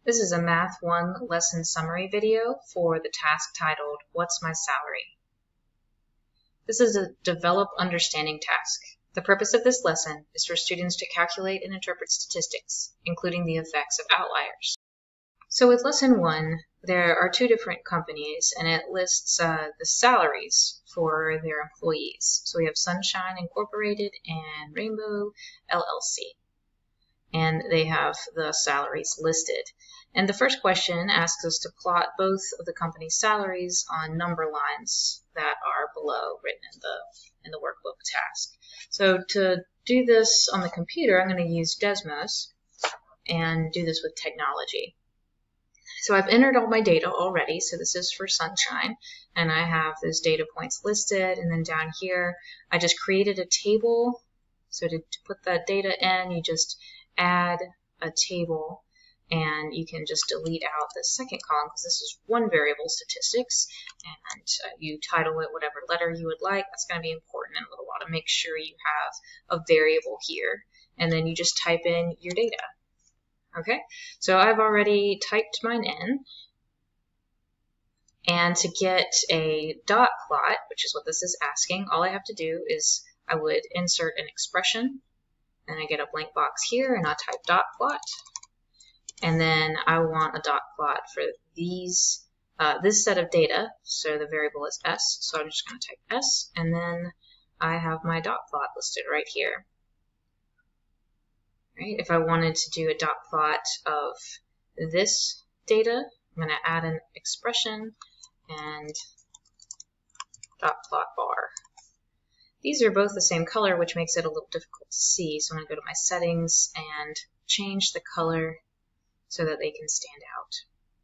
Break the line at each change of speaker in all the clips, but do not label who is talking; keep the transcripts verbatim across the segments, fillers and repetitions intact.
This is a Math one lesson summary video for the task titled, What's My Salary? This is a develop understanding task. The purpose of this lesson is for students to calculate and interpret statistics, including the effects of outliers. So with lesson one, there are two different companies, and it lists uh, the salaries for their employees. So we have Sunshine Incorporated and Rainbow L L C. And they have the salaries listed. And the first question asks us to plot both of the company's salaries on number lines that are below, written in the in the workbook task. So to do this on the computer, I'm going to use Desmos and do this with technology. So I've entered all my data already, so this is for Sunshine, and I have those data points listed, and then down here I just created a table. So to, to put that data in, you just add a table, and you can just delete out the second column because this is one variable, statistics, and uh, you title it whatever letter you would like. That's going to be important in a little while to make sure you have a variable here, and then you just type in your data. Okay, so I've already typed mine in, and to get a dot plot, which is what this is asking, all I have to do is I would insert an expression, and I get a blank box here, and I'll type dot plot. And then I want a dot plot for these, uh, this set of data. So the variable is S, so I'm just going to type S, and then I have my dot plot listed right here. Right? If I wanted to do a dot plot of this data, I'm going to add an expression and dot plot bar. These are both the same color, which makes it a little difficult to see. So I'm going to go to my settings and change the color so that they can stand out.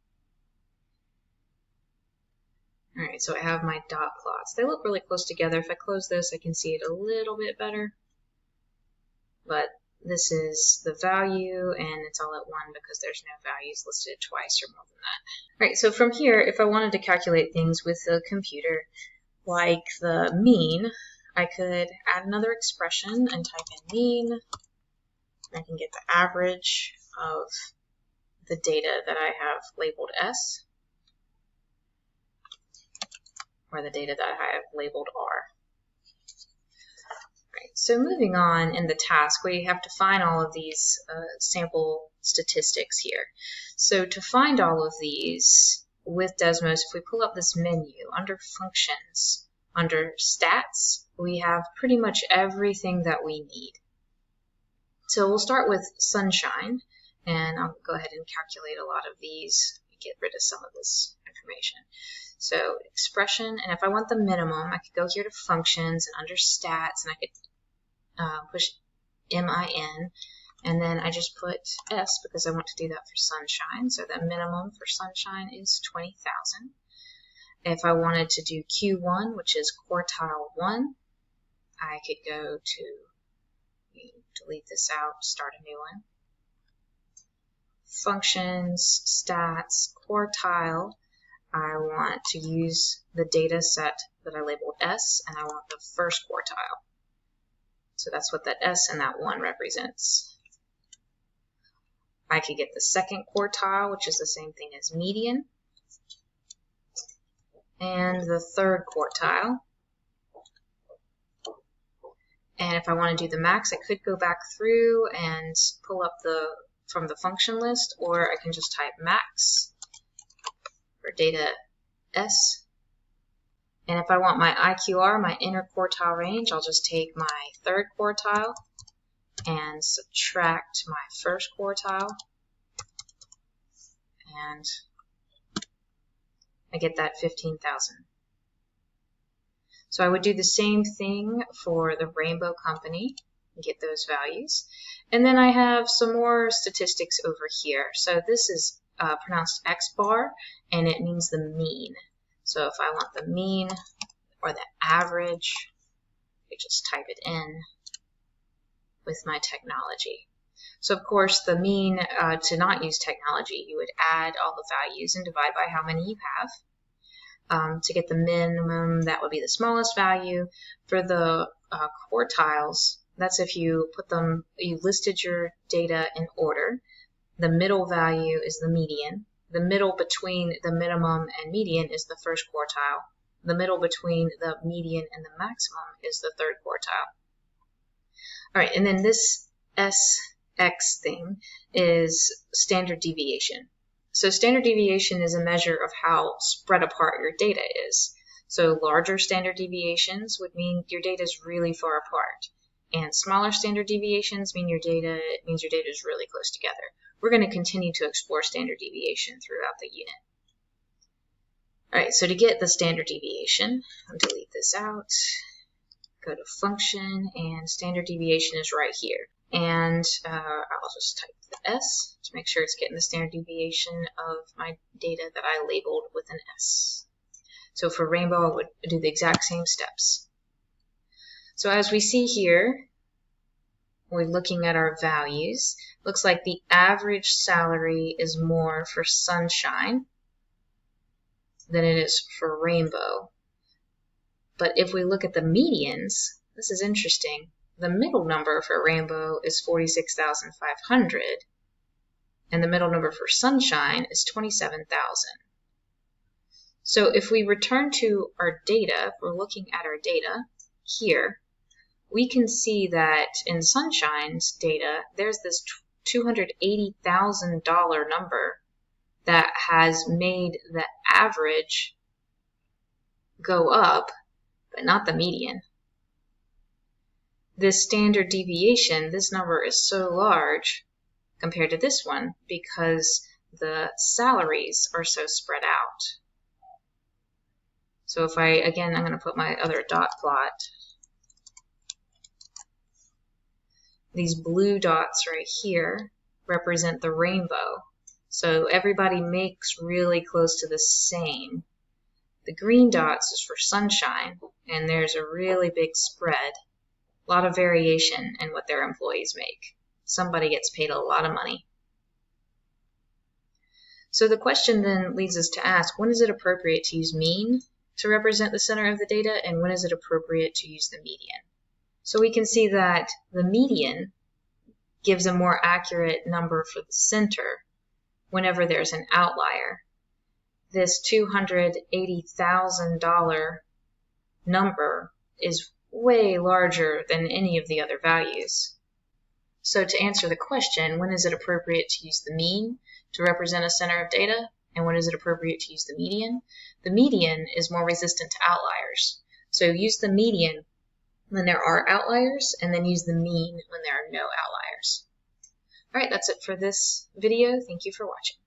All right, so I have my dot plots. They look really close together. If I close this, I can see it a little bit better. But this is the value, and it's all at one because there's no values listed twice or more than that. All right, so from here, if I wanted to calculate things with the computer, like the mean, I could add another expression and type in mean. I can get the average of the data that I have labeled S, or the data that I have labeled R. Right, so moving on in the task, we have to find all of these uh, sample statistics here. So to find all of these with Desmos, if we pull up this menu under functions, under stats, we have pretty much everything that we need. So we'll start with Sunshine, and I'll go ahead and calculate a lot of these, get rid of some of this information. So expression, and if I want the minimum, I could go here to functions and under stats, and I could uh, push M I N, and then I just put S because I want to do that for Sunshine. So the minimum for Sunshine is twenty thousand. If I wanted to do Q one, which is quartile one, I could go to, delete this out, start a new one. Functions, stats, quartile, I want to use the data set that I labeled S, and I want the first quartile. So that's what that S and that one represents. I could get the second quartile, which is the same thing as median, and the third quartile. And if I want to do the max, I could go back through and pull up the from the function list, or I can just type max for data S. And if I want my I Q R, my inner quartile range, I'll just take my third quartile and subtract my first quartile, and I get that fifteen thousand. So I would do the same thing for the Rainbow Company and get those values. And then I have some more statistics over here. So this is uh, pronounced X bar, and it means the mean. So if I want the mean or the average, I just type it in with my technology. So of course the mean, uh, to not use technology, you would add all the values and divide by how many you have. Um, to get the minimum, that would be the smallest value. For the uh, quartiles, that's if you put them, you listed your data in order, The middle value is the median. The middle between the minimum and median is the first quartile. The middle between the median and the maximum is the third quartile. All right, and then this S X thing is standard deviation. So standard deviation is a measure of how spread apart your data is. So larger standard deviations would mean your data is really far apart, and smaller standard deviations mean your data means your data is really close together. We're going to continue to explore standard deviation throughout the unit. All right, so to get the standard deviation, I'll delete this out, go to function, and standard deviation is right here. And uh, I'll just type the S to make sure it's getting the standard deviation of my data that I labeled with an S. So for rainbow, I would do the exact same steps. So as we see here, we're looking at our values. Looks like the average salary is more for sunshine than it is for rainbow. But if we look at the medians, this is interesting. The middle number for rainbow is forty-six thousand five hundred, and the middle number for sunshine is twenty-seven thousand. So if we return to our data, if we're looking at our data here, we can see that in sunshine's data, there's this two hundred eighty thousand dollar number that has made the average go up, but not the median. This standard deviation, this number is so large compared to this one because the salaries are so spread out. So if I, again, I'm going to put my other dot plot. These blue dots right here represent the rainbow. So everybody makes really close to the same. The green dots is for sunshine, and there's a really big spread. A lot of variation in what their employees make. Somebody gets paid a lot of money. So the question then leads us to ask, when is it appropriate to use mean to represent the center of the data, and when is it appropriate to use the median? So we can see that the median gives a more accurate number for the center whenever there's an outlier. This two hundred eighty thousand dollar number is way larger than any of the other values. So to answer the question, when is it appropriate to use the mean to represent a center of data, and when is it appropriate to use the median? The median is more resistant to outliers. So use the median when there are outliers, and then use the mean when there are no outliers. All right, that's it for this video. Thank you for watching.